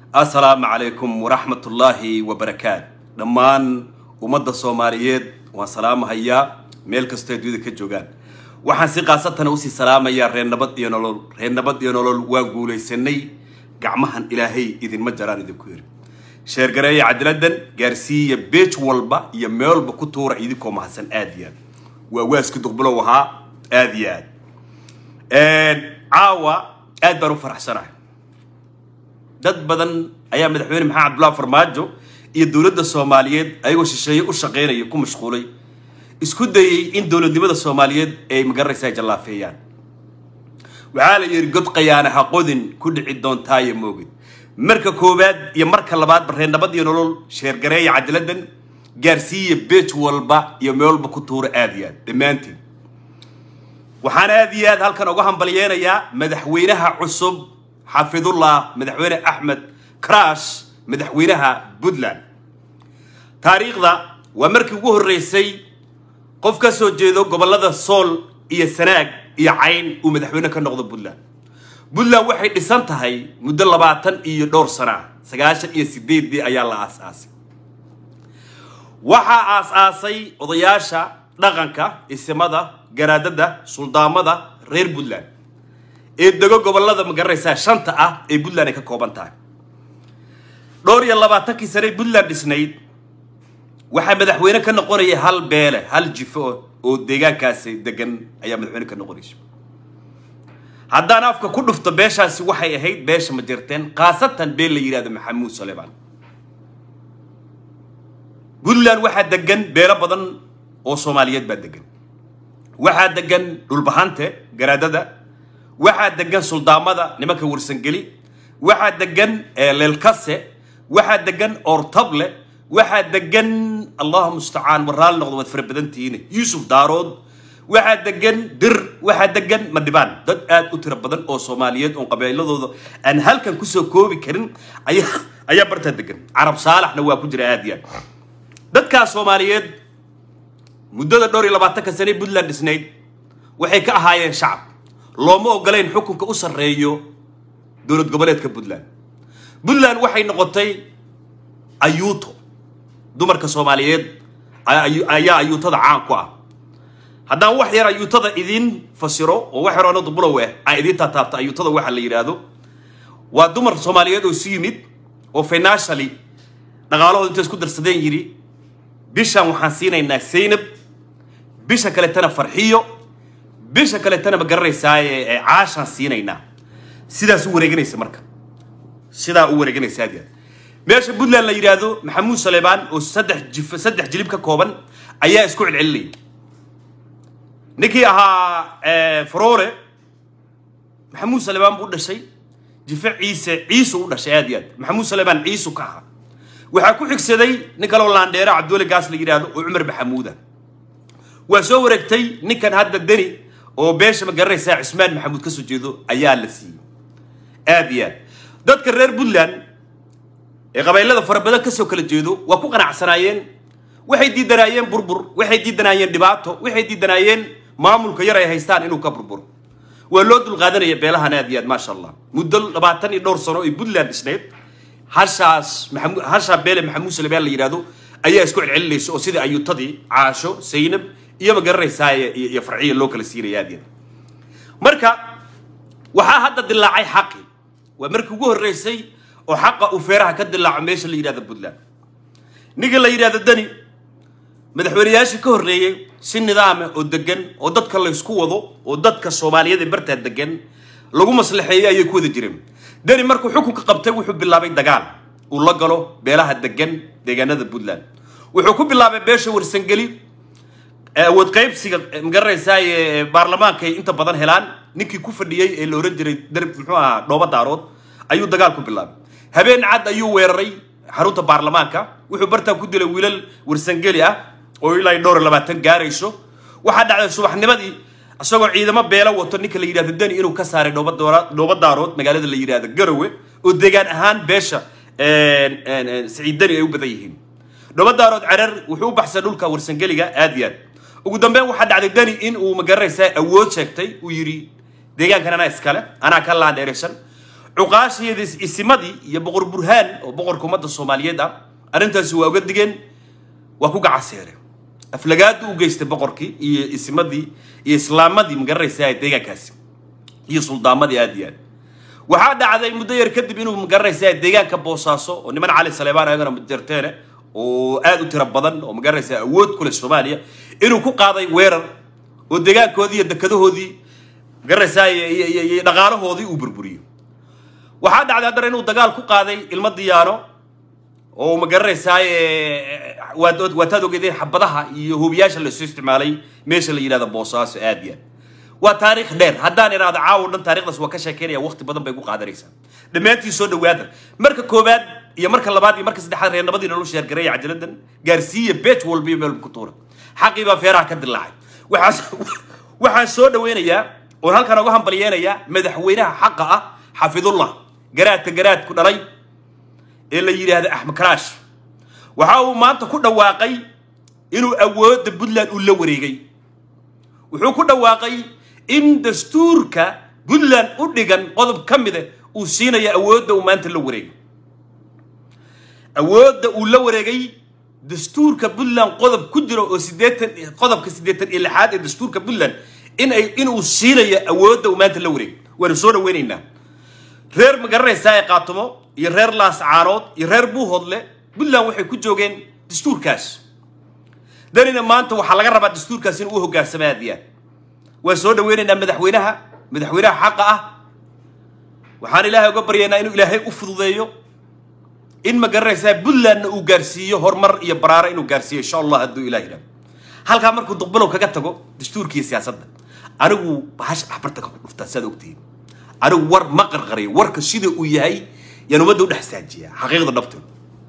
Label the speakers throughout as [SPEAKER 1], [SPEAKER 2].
[SPEAKER 1] السلام عليكم ورحمة الله وبركاته. دمان ومدة الصوماليات وسلام هيا ملك استوديو كجوجان. waxaan si qaasatan u si salaamaya reen nabad iyo nolol waa guuleysanay gacmahan ilaahay idin ma jaraan idin ku yiri sheer gareey cadaladan gaarsiiya beech walba iyo meelba ku tuura idinko mahadsan aadiyan waa waasku duqbulo waha aadiyan caawa aad baan u faraxsanahay dad badan ayaa madaxweyne maxamed Cabdullaahi Farmaajo iyo dawladda Soomaaliyeed ayagoo shisheeye u shaqeynaya ku mashquulay isku dayay in dawladnimada Soomaaliyeed ay magaraysaa jalaafeeyaan waxa la yiri god qiyaana xaqodin ku dhici doontaa moogid marka koobaad iyo marka labaad bareen nabad iyo nolol sheer gareey cadaladan gaarsiiya beech walba iyo meel walba ku tuura aadiyad dhamaantiin waxaan aadiyad halkan uga hambalyeynaya madaxweynaha cusub xafidullah madaxweyne Axmed Crash madaxweynaha Puntland taariikhda waa markii ugu horeysay qof ka soo jeedo gobolada Sool iyo Sanaag iyo Cayn uu madaxweyne ka noqdo Puntland waxay dhisan tahay muddo 20 iyo dhowr sano 98 ayaa la aasaasay waxa aasaasay odayaasha dhaqanka isimada garaadada suldaamada reer Puntland ee dago gobolada magaraysa shanta ah ee Puntland ka kooban tahay dhowr iyo 20 sano Puntland dhisnayd waxa madaxweyne ka noqonaya hal beele hal jifo oo deegaankaasi degan ayaa madaxweyne ka noqonaysa haddaan afka ku dhufto beeshaasi waxay ahayd beesha ma jirteen qaasatan beel la yiraahdo Maxamuud Saleebaan Puntland waxa degan beelo badan oo Soomaaliyeed baa degan waxa degan dhulbahante garaadada waxa degan suldaamada nimanka warsangeli waxa degan leelkase waxa degan ortable waxa degan Allahu musta'an waraal noqdo wad farabadantiin Yusuf Daarood waxa degan dir waxa degan Madibaan dad aad u tiro badan oo Soomaaliyeed oo qabiiladooda aan halkan ku soo koobi karin ayaa barta degan Arab Saalaxna waa ku jira aadiyan dadka Soomaaliyeed muddada dhowr iyo 20 sano Puntland dhisnayd waxay ka ahaayeen shacab looma ogoleen xukunka u sareeyo dawlad goboleedka Puntland waxay noqotay ayuuto dumarka Soomaaliyeed ayaa ayuutada caan ku ah haddaan wax yar ayuutada idin fasiro oo wax yar oo dubulo ay idin taabta ayuutada waxa la yiraahdo waa dumar Soomaaliyeed oo si yimid oo financially dhaqaalahooda inta isku darsadeen yiri bishan waxaan siinaynaa Seynab bisha kale tana farxiyo bisha kale tana magaraysaa ee caashan siinaynaa sidaas u wareeganaysa marka sidaa u wareeganaysa aad meesha Puntland la yiraahdo Maxamuud Saleebaan oo saddex jilib ka kooban ayaa isku celcelinay ninkii ahaa Faroore Maxamuud Saleebaan buu dhashay jifa Ciise u dhashay aad Maxamuud Saleebaan Ciise ka ah waxa ku xigsaday nin kale oo Laandheera Cabdulle Gaas la yiraahdo oo Umar Maxamuuda waa soo wareegtay ninkan hadda dani oo beesha magaraysa Cismaan Maxamuud ka soo jeedo ayaa la siiyay aad dadka reer Puntland ee qabiilada farabadan ka soo kala jeedo waa ku qanacsanaayeen waxay diidanayeen burbur waxay diidanayeen dhibaato waxay diidanayeen maamulka yar ay haystaan inuu ka burbur waa loo dul qaadanaya beelahan aad ma sha Allah muddo 20 iyo dhowr sano ee Puntland dhisneed hasha beele Maxamuud Saleebaan la yiraahdo ayaa isku celcelinaysa oo sida ayuutadii caasho Seynab iyo magaraysaa iyo farciyo loo kala siiraya aad marka waxa hadda dilaacay xaqi waa markii ugu horeysay oo xaqa u feeraha ka dilaaco meesha la yiraahdo Puntland niga la yiraahdo dani madaxweynayaashii ka horeeyay si nidaam ah oo degan oo dadka la isku wado oo dadka Soomaaliyeed ee barta degan lagu maslaxeeyay ay ku wada jireen dani markuu xukunka qabtay wuxuu bilaabay dagaal uu la galo beelaha degan deegaanada Puntland wuxuu ku bilaabay beesha warsangeli wad qaybsiga magaraysaa ee baarlamaanka inta badan helaan ninkii ku fadhiyay ee la oran jiray darb muxuu ahaa dhooba daarood ayuu dagaal ku bilaabay habeen cad ayuu weeraray xarunta baarlamaanka wuxuu barta ku dilay wiilal warsangeli ah oo ilaa 20 gaarayso waxa dhacday subaxnimadii asagoo ciidamo beela wato ninka la yiraahdo dani inuu ka saaray dhooba daarood magaalada la yiraahdo Garowe oo deegaan ahaan beesha Siciidani ay u badan yihiin dhooba daarood carar wuxuu u baxsay dhulka warsangeliga aad ugu dambeyn waxa dhacday dani in uu magaraysaa awood sheegtay uu yiri deegaankan ana iskale ana ka Laandheeraysan عقاشي السمادي يبقر برهان وبقر كومات الصومالية أرنت سوا وجدين وكوع عسيرة أفلقات وجيست بقركي السمادي إسلامدي مجرد ساعة دقيقة كاسم هي سلطان مدي أديان وهذا عذا مدير كذب إنه مجرد ساعة دقيقة كبوساسو ونمن على سليمان أجرا مديرتينه وقالوا ترى بدن ومجرد ساعة وود كل الصومالية إنه كوع قاضي وير والدقيقة كودي الدكتور هذي مجرد ساعة نقاله هذي وبربريه وهذا عذا درينه الدقال كوع قاضي المديانو ومجرد ساعة وتدو كذي حبضها هو بياش اللي استعمالي مش اللي ينادى بوساس أديان وتاريخ دير هدان إن هذا عاون تاريخ بس وكشة كيريا وقت بدن بيجو قادريسا دميتي سود وادر مركز كوباد يا مركز لبادي مركز سدحات هي نبضي نلوش يرجري عجلدا جارسية بيت والبي بالكتورة حقيبة فيرا كد اللاعب وحاس سود وين يا وهل كانوا جوهم بليانا يا مدحوينها حقها حفظ الله جرات كنا ري إلا يري هذا أحمد كراش وحاو ما أنت كنا واقعي إنه أود بدلان ولا وريجي وحو كنا واقعي إن دستورك بدلان أوديجان قضب كم ده وسينا يا أود وما أنت اللي وريجي أود ولا وريجي دستورك بدلان قضب كدرة وسديتن قضب كسديتن إلى حد دستورك بدلان إن وسينا يا أود وما أنت اللي وريجي ورسوله ويننا غير مجرد سائقاتهم يغير لاس عارض يغير بو هضلة بدلان وحي كجوجين دستور كاس دارنا ما أنت وحلا جرب الدستور كاسين وهو جالس ماديا وسود ويننا مدحوينها حقه وحان إلهي قبرينا إنه إلهي أفضل ذيه إن ما جرسها بدلان وجارسيه هرمر يبرار إنه جارسيه إن شاء الله هدو إلهنا هل كان مركو تقبله كجتكو دستور كيس يا صدق أنا بحش حبرتك افتساد وقتين أنا ور مقرغري ور كشيدة وياي يعني ما دون حساجية حقيقة النبتون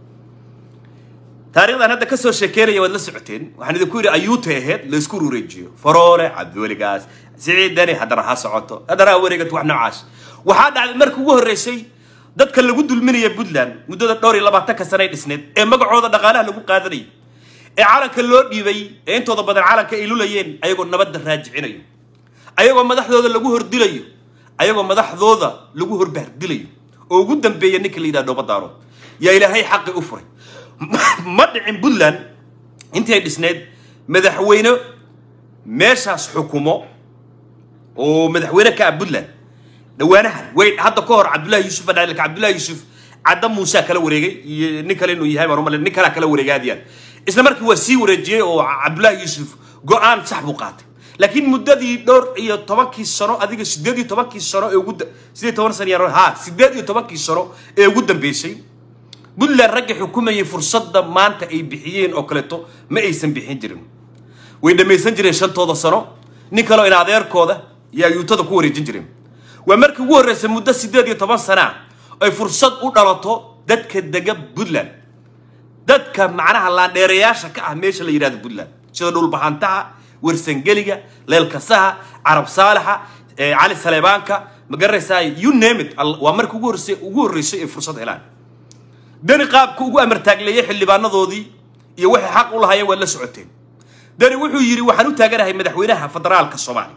[SPEAKER 1] تاريخ أنا هذا كسر شكيري ولا سبعتين وحنا ذكوري أيوته هاد لسكورو ريجيو فرورة عبد الولي سعيد داني هذا راح صعوته هذا راح ورقة وحنا عاش وهذا على المركب وهو الرئيسي ضد كل جود المنية بدلان مدة الدوري لبعض تكسرين السنة مقعود الدقالة اللي قادري عالم كله يبي أنتوا ضد العالم كيلو لين أيقون نبض الراجعين أيقون مدح ذوذ اللي جوهر دليو أيقون مدح ذوذ اللي جوهر بهدليو وجودا بينك اللي ده نبض دارو يا إلهي حق أفري مدعم بدلان انت هاي السند مدحوينه ميرساس حكومه ومدحوينه كعب بدلان دوانها وين هذا كور عبد الله يوسف انا لك عبد الله يوسف عدم موسى كلا وريغي نيكل انه يهاي مرمى نيكلا كلا وريغاديان اسلا markii waa sii wareejiyay oo Abdullah Yusuf go'aan sax buu qaatay laakiin muddadii dhowr iyo 10 sano adiga 18 sano ee ugu 18 sano yar ha 18 sano ee ugu dambeysay بدلان رجع حكومة فرصة ما أنت أي بحيين أو كلته ما أيسن بحين جرم وإذا ما يسنجرين شن توضع صنع نيكلو إن عذير كوده يا يوتاد كوري جنجرم ومرك ورث مدة سداد طبعا سنة أي فرصة أولته دتك الدجاب بدلان دتك معناها الله نرياش كأهميش اللي يراد بدلان شو دول بحنتها ورسنجلية للكسها عرب صالحة علي سليبانكا مجرساي يو نيمت ومرك ورث فرصة إعلان دني قاب كوجو أمر تاجليه اللي بانضودي يوحي حق الله هي ولا سعتين دني وحو يري وحنو تاجرها هي مدحوينها فدرال كالصومالي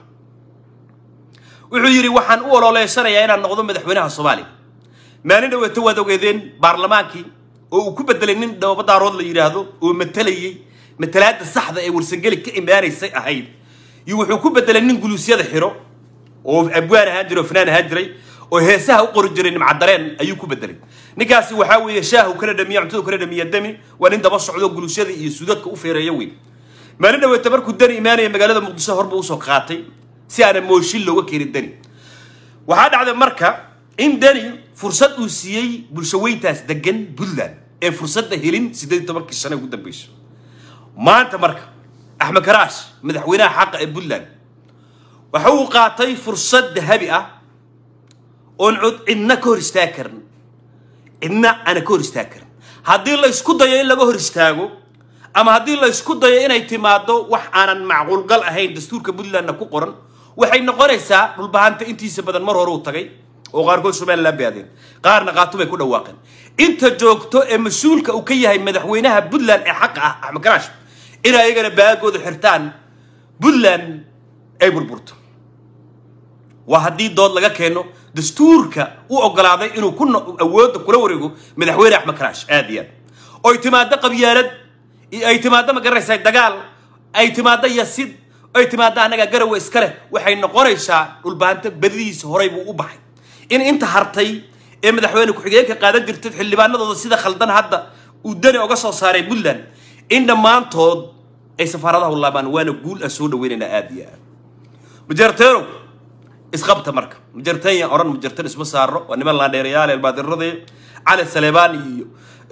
[SPEAKER 1] وحو يري وحن أول ولا يسرى يا إن نقضم مدحوينها الصومالي ما ندو يتوه دوجين برلمانكي وكبد لين دو بدارود اللي يرادو ومثلي مثلات الصحة أي ورسنجلي كإمباري سيء هيد يوحو كبد لين جلوسية الحرو وأبوان هادري وفنان هادري وهسها وقرجرين معدرين أيوكو بدلين نكاسي وحاول يشاه وكلا دمية عمتو كلا دمية دمي وأنت بص عدو جلوسية يسودك وفير يوين ما لنا وتبرك الدني إيمانية مجالات مقدسة هرب وسوق قاطي سعر موشيل لو وكيل الدني وهذا على مركة إن دني فرصة وسيء بالشوي تاس دجن بدلان إن فرصة هيلين سيدي تبرك السنة قدام بيش ما أنت مركة أحمد كراش مدحوينها حق بدلان وحو قاطي فرصة هبئة ونعود إننا كورستاكرن إننا أنا كورستاكرن هذه الله يسكت ضيا إلا كورستاجو أما هذه الله يسكت ضيا إن اعتماده وحنا معقول قال هين دستور كبدل لنا كقرن وحين قريسا بالبهانت أنتي سبب المرة روتاجي وغارقول سبحان الله بيادين قارن قاتو بيكون واقع أنت جوكتو مسؤول كأوكيه هي مدحوينها بدلان حق مكراش إنا يجنا باجود حرتان بدلان أي بربورت وهدي دول لقى كأنه dastuurka u ogolaaday inuu ku awoodda kula wareego madaxweyne axmed karaash aadiya oo timaada qabyaalad ay timaada magaraysa dagaal ay timaada yasid ay timaada anaga garaw iska leh waxay noqonaysaa dhulbaanta badidiisa horay buu u baxay in inta hartay ee madaxweyne ku-xigeenka qaadan jirtay xildhibaanadooda sida khaldan hadda uu dani uga soo saaray Puntland in dhamaantood ay safaaradaha laabaan waana guul soo dhaweynayna aadiya majarteero isqabta marka majartay oran majartan isma saaro waa niman la dheerayaal ee baadirradii cali saleebaan iyo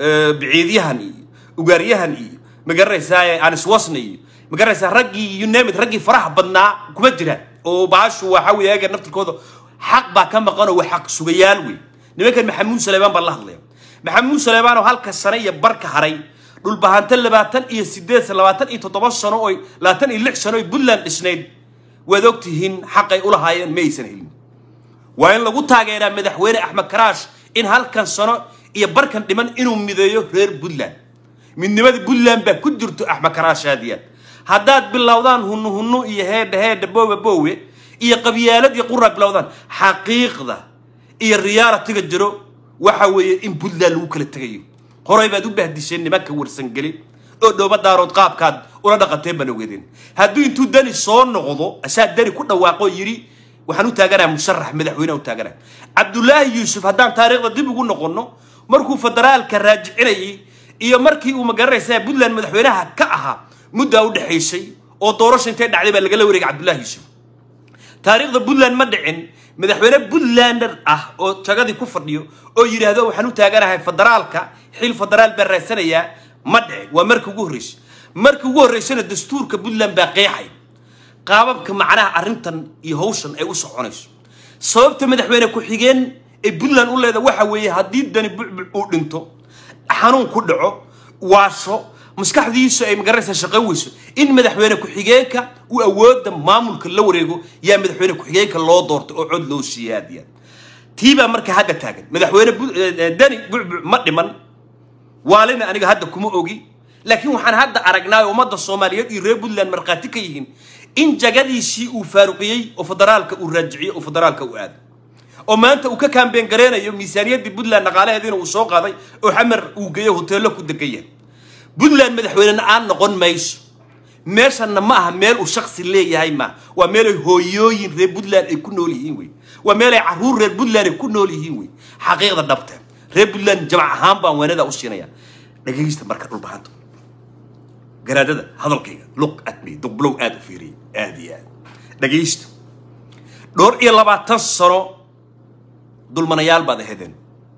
[SPEAKER 1] بعيديهن وجاريهن مجرساي عن سواسني مجرسا رجي ينامت رجي فرح بدنا كمجرة وبعش وحاول يجي نفط الكوضة حق بكم بقانو وحق سويالوي نمكن محمود سليمان بالله الله محمود سليمان وهالك السنية بركة هري دول بهانتل باتن إيه سديس لباتن إيه تطبشنا أوي لا تن إيه لحشنا أوي بلن إسناد وذوقتهن حق يقول هاي ميسنهن وين لو قلت هاجي مدحوير أحمد كراش إن هالك السنة iyo barkan dhiman inuu mideeyo reer Puntland midnimada Puntland ba ku jirto axmed karaash aadiya haddaad bilowdaan hunnu iyo heed boowe iyo qabyaalad iyo qurab bilowdaan xaqiiqda iyo riyaaratiga jiro waxa weeye in Puntland lagu kala tagayo horay baad u bahdisheen nimanka warsan gali oo dhooba daarood qaabkaad ula dhaqatay banawgeedin hadduu intuu dani soo noqdo asaad dani ku dhawaaqo yiri waxaan u taaganahay musharax madaxweyne u taaganahay Abdullaahi Yuusuf haddaan taariikhda dib ugu noqono markuu federaalka raajicinayay iyo markii uu magaraysa Puntland madaxweynaha ka ahaa muddo u dhaxaysay oo doorasho intee dhacday baa laga la wareegay Abdullaahi Yuusuf taariikhda Puntland ma dhicin madaxweyne Puntlander ah oo tagadi ku fadhiyo oo yiraahdo waxaan u taaganahay federaalka xil federaal baa raasanaya ma dhicin waa markii ugu horeysana dastuurka Puntland baa qeexay qaababka macnaha arintan iyo hawshan ay u soconayso sababta madaxweyne ku xigeen ee Puntland u leedahay waxa weeye hadii dani bucbuc uu dhinto xanuun ku dhaco waasho maskaxdiisu ay magaraysa shaqaweyso in madaxweyne ku xigeenka uu awoodda maamulka la wareego yaa madaxweyne ku xigeenka loo doorto oo cod loo siyaadiyo tiiba marka hadda taagan madaxweyne dani bucbuc ma dhiman waalina aniga hadda kuma ogi laakiin waxaan hadda aragnaa ummadda Soomaaliyeed iyo reer Puntland marqaati ka yihiin in jagadiisii uu faaruqiyay oo federaalka uu raajiciyay oo federaalka uu aad oo maanta uu ka kaambeen gareenayo miisaaniyadda Puntland dhaqaalaheedina uu soo qaaday oo xamar uu geeyo hoteelo ku degayay Puntland madaxweyne aan noqon mayso meeshana ma aha meel uu shakhsi leeyahay ma waa meel ay hooyooyin reer Puntland ay ku nool yihiin way waa meel ay caruur reer Puntland ay ku nool yihiin way xaqiiqda dhabta reer Puntland jamac ahaan baan wanada u siinaya dhageysta marka dhul bahanto garaadada hadalkayga look at me duqblow aad u fiiriy aad dhageysta dhowr iyo 20 sano dulmanayaal baad ahaydeen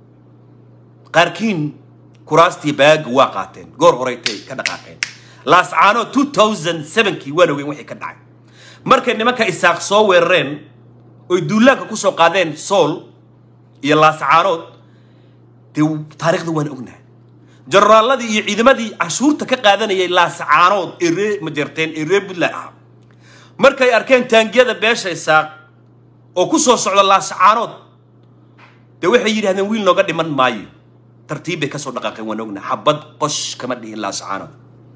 [SPEAKER 1] qaarkiin kuraastii baag waa qaateen goor horeeytay ka dhaqaaqeen laascaano 2007kii waa weyn wixii ka dhacay markay nimanka isaaq soo weerareen oo duulaanka ku soo qaadeen sool iyo laascaanood taariikhda waan ognahay jarraaladii iyo ciidamadii cashuurta ka qaadanayay laascaanood ee majarteen ee Puntland ah markay arkeen taangiyada beesha isaaq oo ku soo socda laascaanood de waxay yiraahdeen wiil nooga dhiman maayo tartiib ay ka soo dhaqaaqeen waan ognahay xabad qosh kama dhihin laascaanood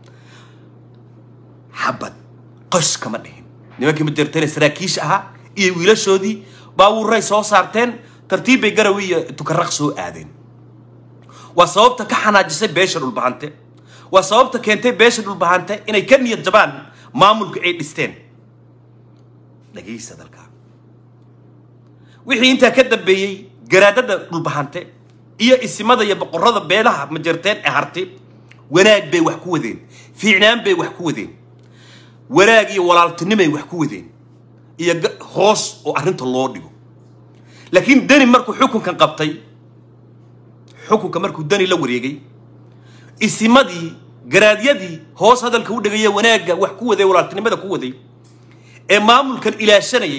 [SPEAKER 1] xabad qosh kama dhihin nimankii majarteen saraakiish aha iyo wiilashoodii baabuuray soo saarteen tartiib bay garawiya tukaraq soo aadeen waa sababta ka xanaajisay beesha dhulbahante waa sababta keentay beesha dhulbahante inay ka niyad jabaan maamulka ay dhisteen dhageysta dalka wixii inta ka dambeeyay garaadada dhulbahante iyo isimada iyo boqorada beelaha majarteen ee hartay wanaag bay wax ku wadeen fiicnaan bay wax ku wadeen wanaag iyo walaaltinimo ay wax ku wadeen iyo hoos oo arinta loo dhigo laakiin dani markuu xukunkan qabtay xukunka markuu dani la wareegay isimadii garaadyadii hoos hadalka u dhigay wanaaga wax ku waday walaaltinimada ku waday ee maamulkan ilaashanayay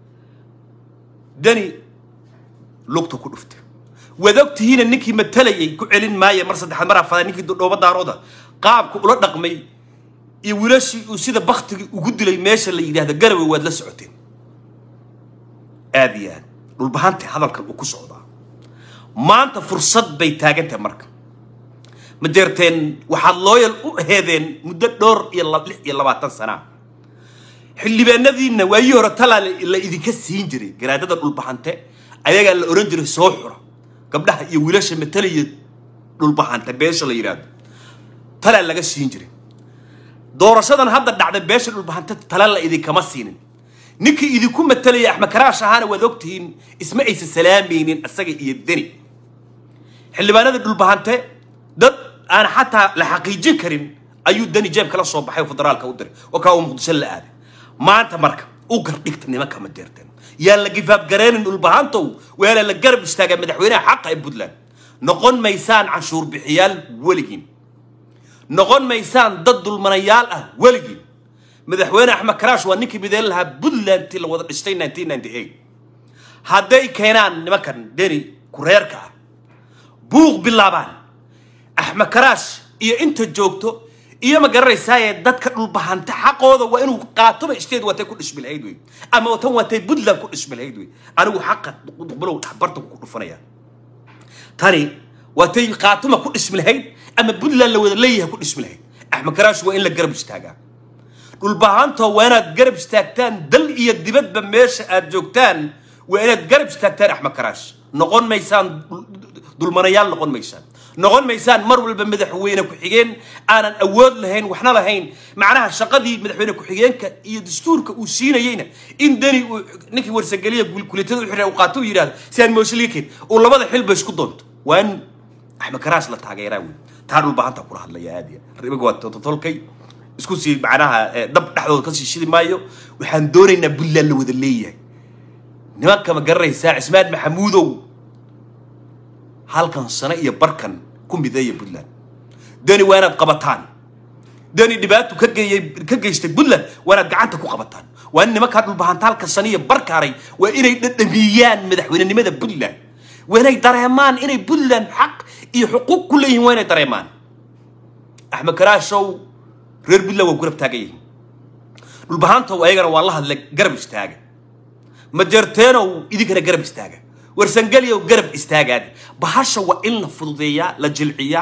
[SPEAKER 1] dani lugta ku dhuftay wadogtiina ninkii matalayay ku celin maaya mar saddexaad mar afraad ninkii dhooba daarooda qaabku ula dhaqmay iyo wiilashii uu sida bakhtiga ugu dilay meesha la yiraahdo garawe waad la socoteen aadiyan dhulbahante hadalkan uu ku socdaa maanta fursad bay taagantahay marka ma jeerteen waxaad looyal u heedeen muddo dhowr iyo 20 sano xildhibaanadiina waayii hore talaal la idinka siin jiray garaadada dhulbahante ayaga la oran jiray soo xura gabdhaha iyo wiilasha matalaya dhulbahanta beesha la yiraahdo tala laga siin jiray doorashadan hadda dhacday beesha dhulbahanta tala la idin kama siinin ninkii idinku matalaya Axmed Karaash ahaana waad ogtihiin isma aysan salaamaynin asaga iyo dani xildhibaanada dhulbahante dad aan xataa la xaqiijin karin ayuu dani jeeb kala soo baxay federaalka u diray oo ka uu Muqdisho la aaday maanta marka u gardhigta nimanka ma deerteen yaa la gifaab gareenin dhulbahantow weela la garab istaaga madaxweynaha xaq ay Puntland noqon maysaan canshuur bixiyaal waligiin noqon maysaan dad dulmanayaal ah waligiin madaxweyne Axmed Karaash waa ninkii bideen lahaa Puntland tii la wada dhistay 1998 hadday keenaan nimankan deni kureerka ah buuq bilaabaan Axmed Karaash iyo inta joogto iyo ma garanaysaa dadka dhulbahanta xaqooda waa inuu qaato isteed watay ku dhishbilayd way ama watan watay Puntland ku dhishbilayd way anigu xaqa qublow dhabarta ku dhufanaya tani watay qaatuma ku dhishbilayd ama Puntland la wada leeyahay ku dhishbilayd Axmed Karaash waa in la garab istaagaa dhulbahanta waa inaad garab istaagtaan dal iyo dibadba meesha aad joogtaan waa inaad garab istaagtaan Axmed Karaash noqon maysaan dulmanayaal noqon maysaan mar walba madaxweyne ku xigeen aanan awood lahayn waxna lahayn macnaha shaqadii madaxweyne ku xigeenka iyo dastuurka uu siinayayna in dani ninkii warsagaliya kulitada u xiray u qaato yiraahdo si aan moosliikeen oo labada xilba isku doonto waan Axmed Karaash la taageeraa weey taa dhulbahanta ku hadlaya aadiya ribiga waa tolkay isku sii macnaha dab dhaxdooda ka sii shidi maayo waxaan doonaynaa Puntland la wada leeyahay nimanka ma garanaysaa Ismaan Maxamuudow halkan sano iyo barkan ku mideeya Puntland dani waa inaad qabataan dani dhibaato ka geystay Puntland waa inaad gacanta ku qabataan waa in nimanka dhulbahanta halkan sano iyo barkaaray waa inay dhadhamiyaan madaxweynenimada Puntland waa inay dareemaan inay Puntland xaq iyo xuquuq ku leeyihiin waa inay dareemaan Axmed Karaashow reer Puntland waa garab taagayeen dhulbahanta ayagana waa la hadlay garab istaaga ma jarteeno idinkana garab istaaga warsangaliyo garab istaagaad bahasha waa in la fududeeyaa la jilciyaa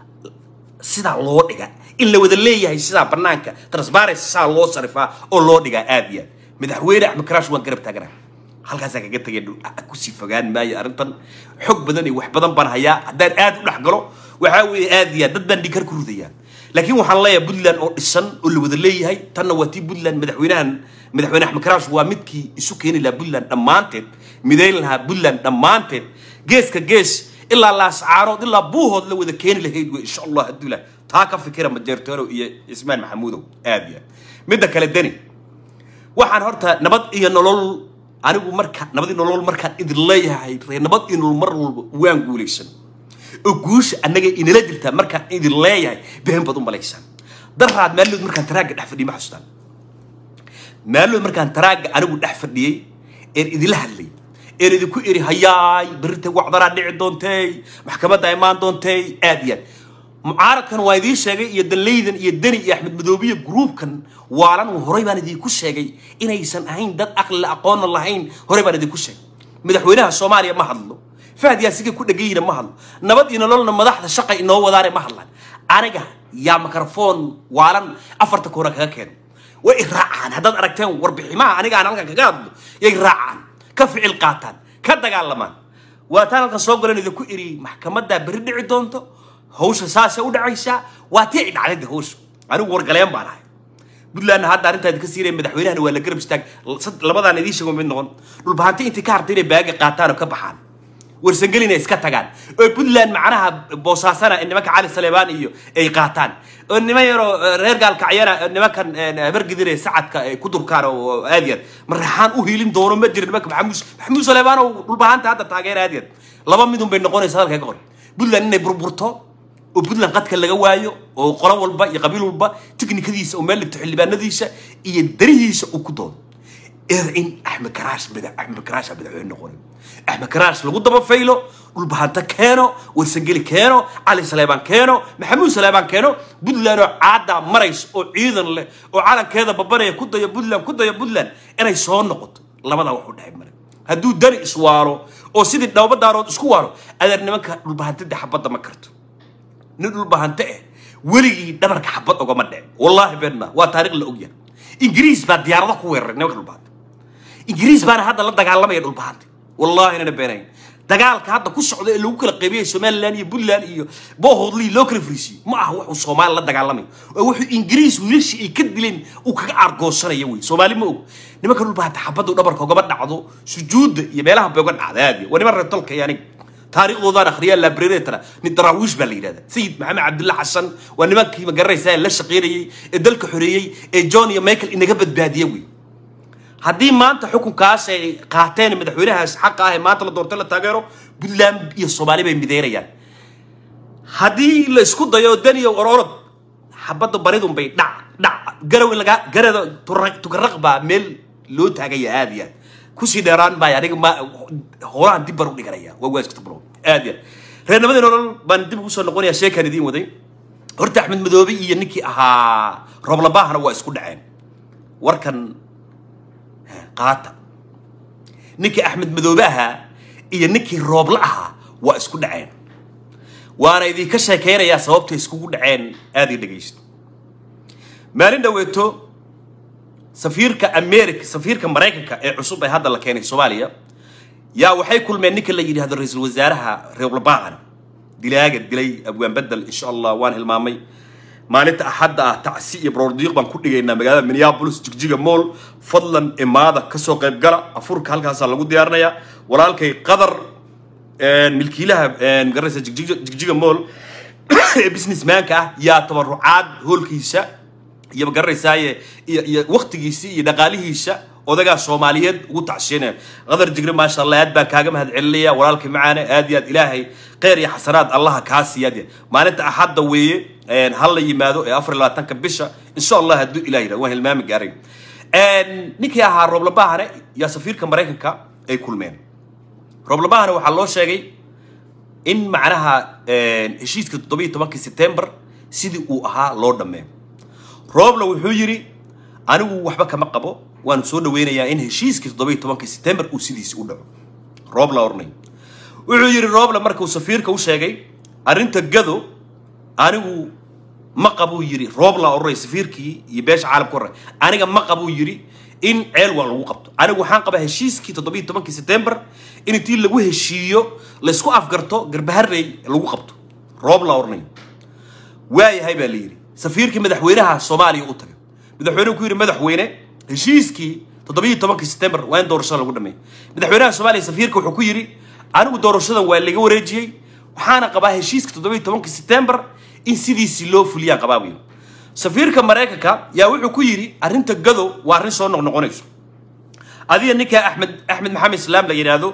[SPEAKER 1] sida loo dhiga in la wada leeyahay sida banaanka transparency sida loo sarifaa oo loo dhiga aadiya madaxweyne Axmed Karaash waan garab taagnaa halkaas kaga tagay ku sii fogaan maayo arintan xog badan iyo wax badan baan hayaa hadaan aad u dhaxgalo waxa weeye aadiya dad baan dhikar ku rudayaan laakiin waxaan leeyahay Puntland oo dhisan oo la wada leeyahay tanna waa tii Puntland madaxweyne Axmed Karaash waa midkii isu keenay la Puntland dhamaanteed mideyn lahaa Puntland dhamaanteed geeska gees ilaa la ascaarod ilaa buuhood la wada keeni lahayd way insha Allah hadula taa ka fikira majeertoro iyo Ismaan Maxamuudow aadiya midda kale dani waxaan horta nabad iyo nolol anigu marka nabad iyo nolol marka idin leeyahay nabad iyo nolol mar walba waan guuleysan oo guusha anaga inala jirta marka idin leeyahay been badan malaysan daraad meelud markaan taraaga dhex fadhiyo ma xustaan meelud markaan taraaga anigu dhex fadhiyay ee idin la hadlay ee idinku iri hayaay birta wacdara dhici doontay maxkamadda imaan doontay aadiyad mucaaradkan waa idin sheegay iyo daleydan iyo dani iyo Axmed Madoobiye groupkan waalan horay baan idinku sheegay inaysan ahayn dad aqal aqoon lahayn horay baan idinku sheegay madaxweynaha Soomaaliya ma hadlo Fahad Yaasiin ku dhagayna ma hadlo nabad iyo nololna madaxda shaqo inoo wadaare ma hadlaan aniga yaa mikrofon waalan afarta koora kaga keen way raacaan hadad aragteen warbiximaha aniga aan halkan kaga hadlo yay raacaan ka ficil qaataan ka dagaalamaan waa taan halkan soo galan idinku iri maxkamadda bari dhici doonto hawsha saasa u dhacaysa waa tii dhacday hawsha anigu wargaleen baan ahay Puntland hadda arinta ka siirey madaxweynaha waa la garab istaag labadan idin sheego mid noqon dhulbahanti intii ka hartay baaga qaataan oo ka baxaan warsangalina iska tagaan oo Puntland macnaha boosaasana nimanka Cali Saleebaan iyo ay qaataan oo niman yaro reer gaalka cayana nimankan bargidire sacadka ay ku durkaan oo aadiyad marxaan u hiilin doono ma jirin nimanka Maxamuud Saleebaan oo dhulbahanta hadda taageer aadiyad laba midun bay noqonaysaa halka ka hor Puntland inay burburto oo Puntland qadka laga waayo oo qolo walba iyo qabiil walba tiknikadiisa oo meel xildhibaanadiisa iyo darihiisa uu ku doodo in Axmed Karaash madaxweyne noqon Axmed Karaash lagu daba faylo dhulbahanta keeno warsangali keeno Cali Saleebaan keeno Maxamuud Saleebaan keeno Puntland oo caada marays oo ciidan leh oo calankeeda babanaya ku dayo Puntland inay soo noqoto labada wax u dhaxay mar haduu dari iswaaro oo sidii dhawba daarood isku waaro adeer nimanka dhulbahanta xabada ma karto nin dhulbahanta weligii dhabarka xabad uga ma dhicin wallahi beenna waa taariikh la ogyahay Ingiriis baa diyaarada ku weeraray nimanka dhulbahanta Ingiriis baan hadda la dagaalamay dhulbahanta والله أنا بينين دجال كهذا كل سعودي اللي وكل قبيلة سومال لاني بولان إيو بوهض لي لوكل فريسي ما هو الصومال لا دجال لمي وح إنجليز ويش يكدلين وكأرجو سنة يوي سومالي مو نما كانوا بعد حبضوا دبر كوجبات عضو سجود يبيلها بيقعد عذابي وأنا مرة طلق يعني تاريخ وضان أخريا لابريتنا ندراويش بالليل هذا سيد محمد عبد الله حسن وأنا ما كي مجرى سائل لا شقيري الدلك حرية جوني مايكل إن جبت بهديوي هدي ما أنت حكم كاس قاعتين مدحورها حقها ما أنت لدورت له تاجره بلام الصومالي بمديرية يعني هدي الاسكود ضيو الدنيا وأرورد حبض بريدهم بي دع جروا إلا جرا تكرق بعمل لود حاجة هذه كوسي داران با يعني ما هو عندي برو دغريا واواس كتبرو اديا رينا مدن نول بان ديب كوسو نقونيا شيكان دين ودي horta Axmed Madoobe iyo ninkii ahaa Roble Bahana waa isku dhaceen warkan qaata ninkii Axmed Madoobe ahaa iyo ninkii Roble ahaa waa isku dhaceen waana idin ka sheekeynaya sababta isku dhaceen aad i dhageysto maalin dhaweeto سفيرك أمريكا سفيرك مريكا عصوب هذا اللي كان في سوماليا يا وحي كل ما نيك اللي يجي هذا رئيس الوزراء روبل باغنا دلاجة دلي أبوان بدل إن شاء الله وان المامي ما نت أحد تعسي بروديق بان كل جينا مجال من يابلس جيجا مول فضلا إمادة كسوق الجرا أفرك هالك هذا اللي قدي أرنيا ولالكي قدر ملكي لها مجرس جيجا مول بزنس مان يا تبرعات هولكيسا يبقى ساي وقت جيسي دقاليه الشا ودقا صوماليات وتعشينا غدر جقري ما شاء الله يدبا كاقم هاد عليا ولالك معانا آديات إلهي خير يا حسنات الله كاسي يدي ما نتا أحد دوي هلا يمادو أفر الله تنكب بشا إن شاء الله هدو إلهي وهي المام قاري نيك يا روبل باهنا يا سفير كمريكا أي كل مين روبل باهنا وحلو شاقي إن معناها هشيت كتطبيق تمكي سبتمبر سيدي وها لورد مين روبل وحجري أنا وحبك ما قبوا وأنا سوينا وين يا إن هشيس كتطبيق تمكي سبتمبر وسيديس ولا روبل أورني وحجري روبل مركو سفير كوشاجي أرنت الجذو أنا ما قبوا يري روبل أورني سفير كي يباش عالم كره أنا ما قبوا يري إن علوة الوقت أنا وحان قبه هشيس كتطبيق تمكي سبتمبر إن تيل لوه هشيو لسكو أفكرته قربهري الوقت روبل أورني واي هاي باليري سفيرك مدحوينها الصومالي أوتر مدحوينه كوير مدحوينه هشيسكي تطبيق تمكي سبتمبر وين دورشة لو قدامي مدحوينها الصومالي سفيرك وحكويري أنا ودورشة وين اللي ورجي وحنا قباه هشيسك تطبيق تمكي سبتمبر إن سيدي سلو فليا قبابين سفيرك مريكا يا وحكويري أرنت الجذو وأرنت صون نقونيش هذه النكا أحمد محمد سلام لينادو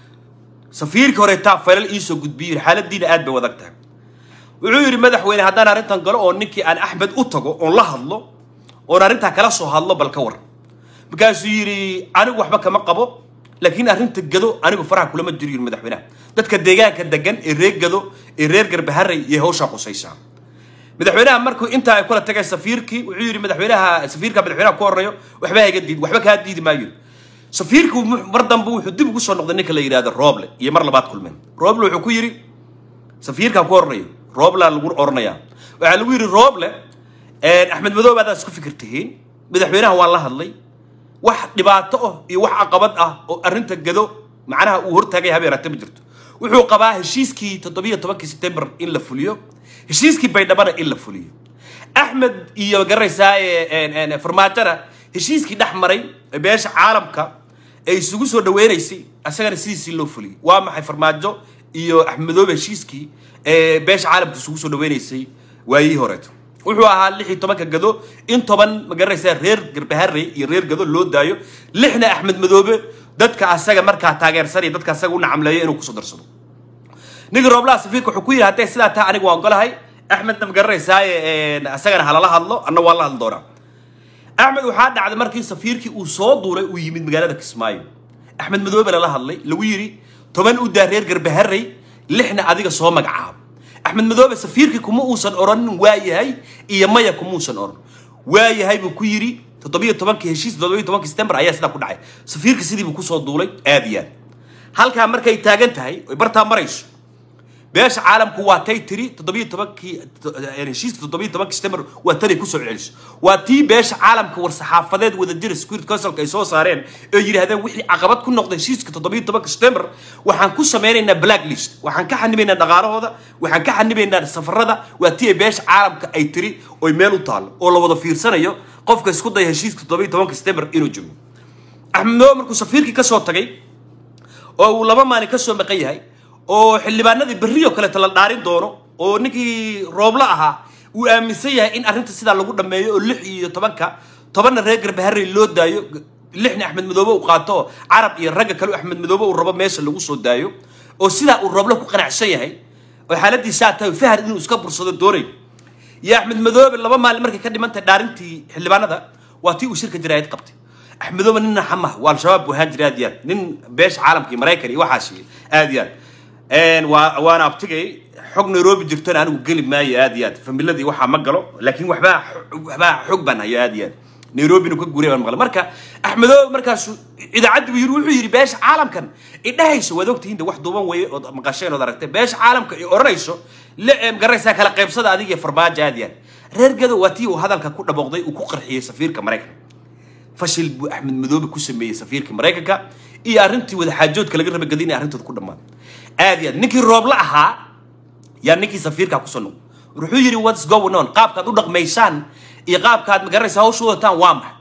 [SPEAKER 1] سفيرك وريتاب فلل إيسو قد بير حالة دين أدب وذكتها وعير مدحوين هذا نارنتان قالوا إنك أنا أحمد أتقو الله الله ونارنتها كلاسه الله بالكور بكاس يري أنا وحبك ما قبو لكن أرنت الجدو أنا بفرح كل ما تجري المدحوينها ده كدجاج كدجان الريج جدو الريج جرب هري يهوش قصيصة مدحوينها مركو أنت كل تجا سفيرك وعير مدحوينها سفيرك مدحوينها كوريو وحبها جديد وحبك هادي ما يجي سفيرك ومرضى بو حدي بقول صار نقدر نكلا يراد الروبل يمر لبعض كل من روبل وحكويري سفيرك كوريو روبلا الور أورنيا وعلوير روبلا أحمد مدوب هذا سكوف فكرتهين مدحوينها والله الله واحد نباته يوحى قبضه أرنت الجدو معناها وهرت هجي هبي رتب جرت وحو قباه هشيسكي تطبيق تمكي سبتمبر إلا فوليو هشيسكي بيدبر إلا فوليو أحمد يجري ساي فرماتنا هشيسكي دحمري بيش عالمك أي سجوس ودويريسي أسرع سيسي لو فوليو وما فرماتجو أحمد مدوب هشيسكي بيش عالم تسوسو دوينيسي واي هوريتو wuxuu ahaa 16 gado in 10 ma garaysaa reer Garbaharey iyo reer gado loo daayo lixna Axmed Madoobe dadka asaga markaa taageersan dadka asaga u nacamleeyay inuu ku soo darsado niga Roobla safiirku wuxuu ku yiri haday sidaa taa anigu waan golahay Axmedna ma garaysaa asagana halala hadlo anna waa la hadl doona Axmed waxa dhacday markii safiirkii uu soo duulay uu yimid magaalada Kismaayo Axmed Madoobe la hadlay lagu yiri 10 u daa reer Garbaharey lixna adiga soo magacaab أحمد مدوب سفيرك كموسن أورن وايهاي إيا مايا كموسن أورن وايهاي بكويري تطبيق تبانك هشيس تطبيق تبانك ستمبر عياس لا كل عاي سفيرك سيدي بكوسو الدولي آديان هل كان مركا يتاجنت هاي ويبرتها مريش beesha caalamku waa tay tiri 17 heshiiska 17 September waa tani ku soo celiso waa tii beesha caalamka war saxaafadeed wada jir Security Council ay soo saareen oo yiraahdeen wixii caqabad ku noqday heshiiska 17 September waxaan ku sameeynaa blacklist waxaan ka xanibaynaa dhaqaalahooda waxaan ka xanibaynaa safarada waa tii beesha caalamka ay tiri oo meel u taal oo la wada fiirsanayo qofka isku day heshiiska 17 September inuu joogo Axmed Madoobe markuu safiirkii ka soo tagay oo uu laba maalin ka soo maqan yahay oo xildhibaanadii bariyo kale tala dhaarin doono oo ninkii roobla ahaa uu aaminsan yahay in arrinta sida lagu dhameeyo oo 6 iyo 10 reer Garbaharey loo daayo 6 Axmed Madoobe uu qaato Arab iyo ragga kale Axmed Madoobe uu rabo meesha lagu soo daayo oo sida uu roobla ku qanacsan yahay oo xaaladiisa tahay fahar inuu iska bursado doonay يا أحمد مذوب لما ما المركز كده أنت دارنتي حلبان هذا واتي وشركة جرايد قبتي أحمد مذوب نن حمه والشباب وهاجر هاديان نن بيش عالم كي مرايكري وحاشي هاديان وأنا أبتجي حق نيروبي جرتنا أنا وقلب معي هاديان فملذي وحى مقله لكن وحبا حقبنا يا هاديان نيروبي نكون قريبا مقله مركا أحمد مذوب مركز إذا عد بيروح يجري بيش عالم كان إده هيسو وذوقتي هند واحد دوبان ومقاشين ودركته بيش عالم كان أوريسو لا مقريسا كلا قيبصة هذه فرماج هاديان رجع واتي وهذا الكون بقضي وكوكر حي سفير كمريكا فشل أحمد مذوب كوسمي سفير كمريكا إيه أرنتي وذا حاجات كلا جرب الجديني أرنتي تكون دمان هاديان نيكي روب لها يا نيكي سفير كوسنو روحوا يجري واتس جوون أون قاب كادو دق ميسان إيقاب كاد مقريسا هو شو تان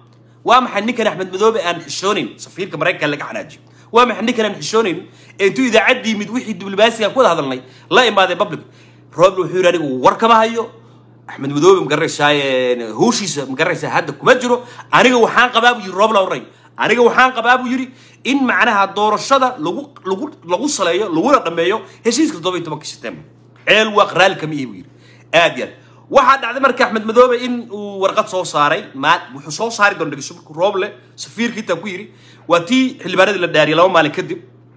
[SPEAKER 1] وامح نيكي أحمد مذوب أن حشونين سفير كمريكا لك حناجي وامح نيكي أن حشونين أنتوا إذا عدي مدوحي بالباسي أقول هذا الله لا إما هذا بابليك روب له حيراني وركبها هيو أحمد مذوب مقرش هاي هوشيس مقرش هذا كمجرو أنا وحان قبابو يروب له الري أنا وحان قبابو يري إن معناها الدور الشدة لغو صلايو لغو رقميو هشيس كتوبي تمك السيستم الوق رال كميه وير آديان واحد عند مركز أحمد مذوب إن ورقة صوصاري ما وحصوص صاري دون دقيسو روب له سفير كي تقويري واتي البلد اللي داري لو مالك كذب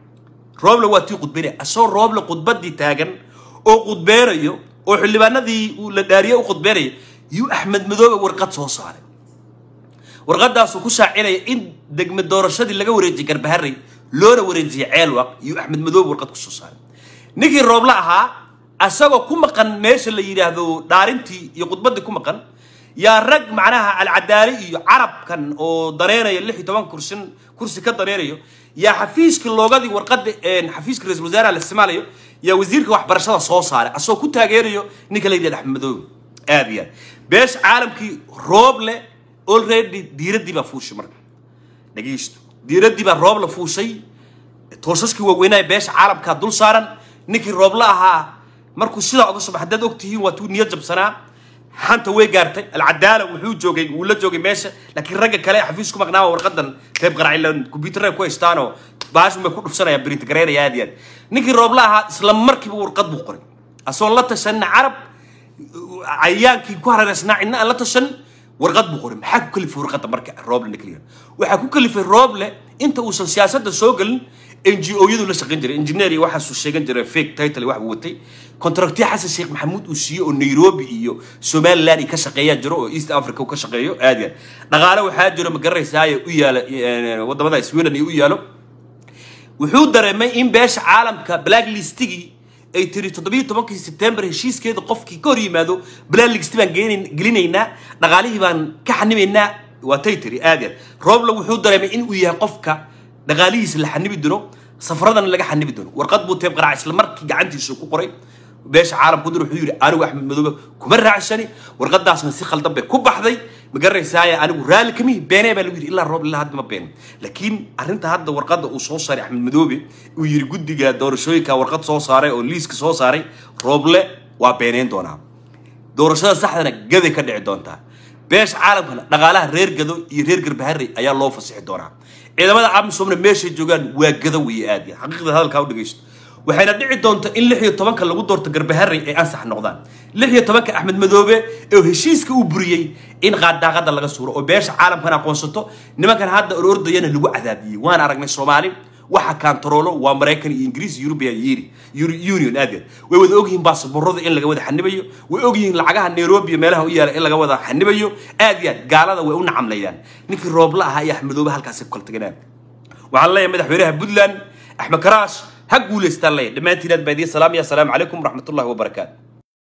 [SPEAKER 1] روب له واتي قطبيري أصور روب له قطبدي تاجن oo qudbeerayo oo xildhibaanadii uu la dhaariyo oo qudbeeray yu Axmed Madoobe warqad soo saaray warqadaas uu ku shaacinay in degmo doorashadii laga wareejiyay Garbaharey loona wareejiyay Ceelwaq yu Axmed Madoobe warqad ku soo saaray ninkii roobla ahaa asagoo ku maqan meesha la yiraahdo dhaarintii iyo qudbadii ku maqan yaa rag macnaha al-cadaali iyo carabkan oo dareeraya 16 kursi ka dareerayo yaa xafiiska loogadii warqad xafiiska ra'iisul wasaaraha la isticmaalayo يا وزيرك واحد برشلونة صوصار أصلا كنت هاجريو نيكلا يدي أحمد مذوب أبيان بس عالم كي روبله already ديردي بفوش مرة نجيشت ديردي بروبله فوشي توصلك وويناي بس عالم كدول صارن نيكي روبله ها مركو سيدا عقص بحدد وقتي وتو نيجب سنة حنت ويجارتي العدالة وحوج جوجي ولا جوجي ماشى لكن رجع كلا حفيزكم مقنعة ورقدن تبقى على الكمبيوتر كويس تانو باش ما يكون في سنة يا بريت قرير يا ديان نيجي روب لها إسلام مركب ورقد بقري أصلا لا تسن عرب عيان كي كوهر نسمع إن لا تسن ورقد بقري حكوا كل في ورقد مركب الروب النكلير وحكوا كل في الروب له أنت وصل سياسة السوقل NGO يدو لسه قندري إنجنيري واحد سوشي قندري فيك تايتل واحد بوتي كونتراكتي حسن الشيخ محمود وسيو نيروبي إيو سومال لاني كشقية جرو إيست أفريقيا وكشقية آديان نغالا وحاد جرو مقريس هاي ويالا وضا ماذا يسويلني ويالو وحود درمي إن باش عالم كبلاك ليستيجي أي تري 17 سبتمبر هشيس كده قفكي كوري مادو بلاك ليستيبان جلينينا نغاليه بان كحنمينا وتيتري آديان روبلا وحود درمي إن ويا قفكا نغاليس اللي حنبي الدنو سفرنا اللي حنبي الدنو ورقد بو تبقى راعي سلمركي عندي سوق قري باش عالم كدر حيوري انا واحمد مذوب كمر راعشني ورقد داس نسي خل دبي كبخدي مقريسايا انا ورال كمي بيني بالوير الا الروب اللي هاد ما بين لكن ارنت هاد ورقد او سو صاري احمد مذوب ويري غديغا دورشويكا ورقد سو صاري او ليسك سو صاري روبله وا بينين دونا دورشada saxdana gadi ka dhici doonta bees caalamka dhaqaalaha reer gado iyo reer Garbaharey ayaa loo fasaxi doonaa ciidamada amisoomna meesha joogan waa gado way aad xaqiiqada hadalka u dhageysto waxayna dhici doontaa in 16 lagu doorto Garbaharey ay ansax noqdaan 16 Axmed Madoobe ee heshiiska uu buriyay in qaadaaqada laga suuro oo beesha caalamkana aqoonsato nimankan hadda ordayana lagu cadaabiyay waan aragnay Soomaali waxa kantaroolo waa Mareykan iyo Ingiriis European Union aad way wada ogyihiin baasaboorada in laga wada xanibayo way ogyihiin lacagaha Nairobi meelaha u yaala in laga wada xanibayo aad gaalada way u nacamlayaan ninkii roob la ahaa Axmed Madoobe halkaas ku kala taganaan waxaan leeyahay madaxweynaha Puntland Axmed Karaas هقول استلي لما تيراد بدي سلام يا سلام عليكم ورحمة الله وبركاته.